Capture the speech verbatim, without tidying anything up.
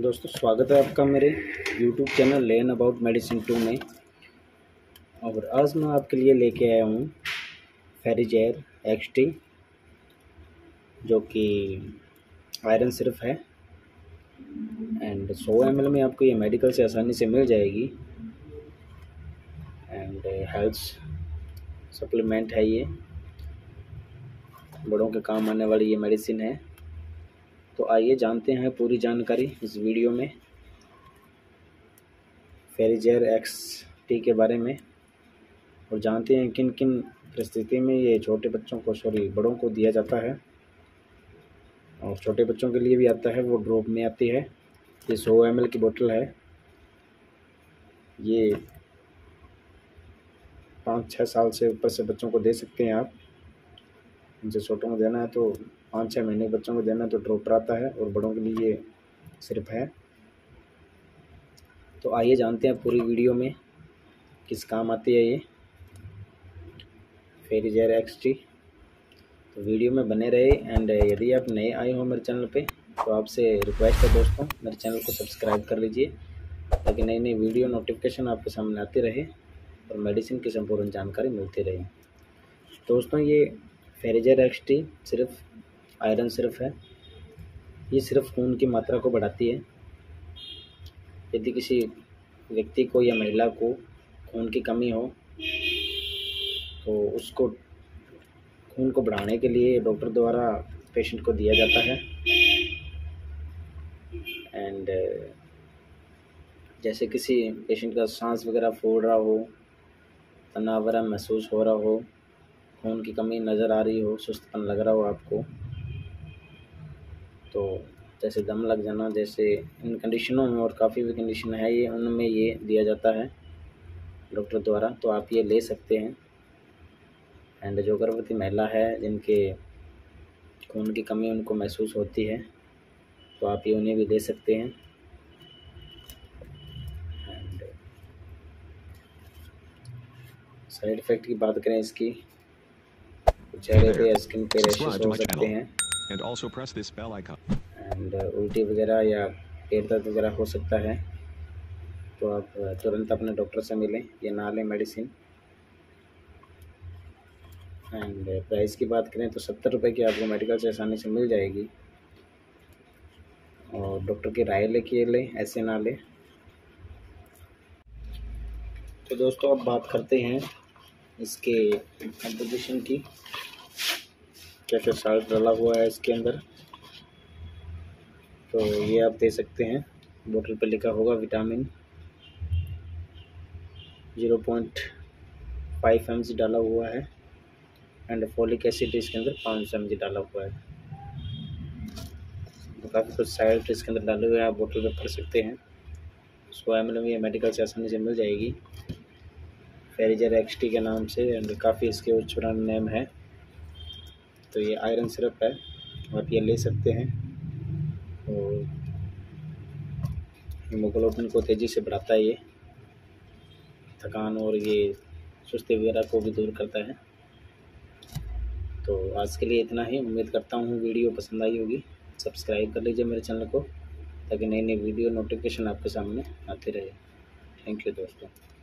दोस्तों स्वागत है आपका मेरे YouTube channel learn about medicine two में। और आज मैं आपके लिए लेके आया हूँ फेरिजेर एक्स टी, जो कि आयरन सिरप है एंड सौ एम एल में आपको ये मेडिकल से आसानी से मिल जाएगी। एंड हेल्थ सप्लीमेंट है, ये बड़ों के काम आने वाली ये मेडिसिन है। तो आइए जानते हैं पूरी जानकारी इस वीडियो में फेरिजेर एक्स टी के बारे में, और जानते हैं किन किन परिस्थिति में ये छोटे बच्चों को सॉरी बड़ों को दिया जाता है। और छोटे बच्चों के लिए भी आता है, वो ड्रॉप में आती है। ये सौ एम एल की बोतल है। ये पाँच छः साल से ऊपर से बच्चों को दे सकते हैं आप। उनसे छोटों को देना है तो पाँच छः महीने बच्चों को देना है तो ड्रॉपर आता है, और बड़ों के लिए ये सिर्फ है। तो आइए जानते हैं पूरी वीडियो में किस काम आती है ये फेरिजेर एक्स टी। तो वीडियो में बने रहे। एंड यदि आप नए आए हो मेरे चैनल पे तो आपसे रिक्वेस्ट है दोस्तों, मेरे चैनल को सब्सक्राइब कर लीजिए ताकि नई नई वीडियो नोटिफिकेशन आपके सामने आती रहे और मेडिसिन की संपूर्ण जानकारी मिलती रहे। दोस्तों ये फेरिजेर एक्स टी सिर्फ आयरन सिर्फ है। ये सिर्फ खून की मात्रा को बढ़ाती है। यदि किसी व्यक्ति को या महिला को खून की कमी हो तो उसको खून को बढ़ाने के लिए डॉक्टर द्वारा पेशेंट को दिया जाता है। एंड जैसे किसी पेशेंट का सांस वगैरह फूल रहा हो, तनाव वगैरह महसूस हो रहा हो, खून की कमी नज़र आ रही हो, सुस्तपन लग रहा हो आपको, तो जैसे दम लग जाना, जैसे इन कंडीशनों में, और काफ़ी भी कंडीशन है ये, उनमें ये दिया जाता है डॉक्टर द्वारा। तो आप ये ले सकते हैं। एंड जो गर्भवती महिला है जिनके खून की कमी उनको महसूस होती है तो आप ये उन्हें भी दे सकते हैं। एंड साइड इफ़ेक्ट की बात करें इसकी, चेहरे पे या स्किन पे रैशेस हो सकते हैं, एंड उल्टी वगैरह या पेट दर्द वगैरह हो सकता है। तो आप तुरंत अपने डॉक्टर से मिलें, ये ना लें मेडिसिन। एंड प्राइस की बात करें तो सत्तर रुपये की आपको मेडिकल से आसानी से मिल जाएगी। और डॉक्टर की राय लेके लें, ऐसे ना लें। तो दोस्तों अब बात करते हैं इसके कंपोजिशन की, क्या क्या साल्ट डाला हुआ है इसके अंदर। तो ये आप दे सकते हैं, बोतल पर लिखा होगा vitamin zero point five M G डाला हुआ है। एंड फोलिक एसिड इसके अंदर पाँच सौ एम जी डाला हुआ है। तो काफ़ी कुछ साइड इसके अंदर डाले हुए हैं, आप बोतल पे पढ़ सकते हैं। सौ एम एल में ये मेडिकल से आसानी से मिल जाएगी फेरिजेर एक्स टी के नाम से। एंड काफ़ी इसके उच्च ब्रांड नेम है। तो ये आयरन सिरप है, आप ये ले सकते हैं। और हीमोग्लोबिन को तेज़ी से बढ़ाता है ये, थकान और ये सुस्ती वगैरह को भी दूर करता है। तो आज के लिए इतना ही। उम्मीद करता हूँ वीडियो पसंद आई होगी। सब्सक्राइब कर लीजिए मेरे चैनल को ताकि नई नई वीडियो नोटिफिकेशन आपके सामने आते रहे। थैंक यू दोस्तों।